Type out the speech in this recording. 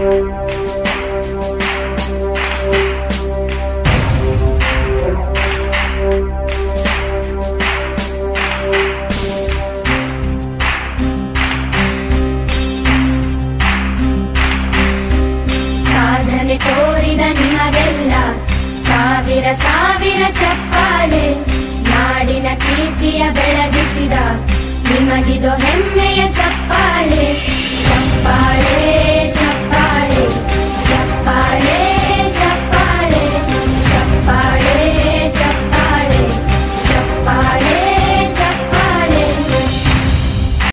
ಸಾಧನೆ ತೋರಿದ ನಿಮಗೆಲ್ಲ ಸಾವಿರ ಸಾವಿರ ಚಪ್ಪಾಳೆ. ನಾಡಿನ ಕೀರ್ತಿಯ ಬೆಳಗಿಸಿದ ನಿಮಗಿದು ಹೆಮ್ಮೆಯ ಚಪ್ಪಾಳೆ. ಚಪ್ಪಾಳೆ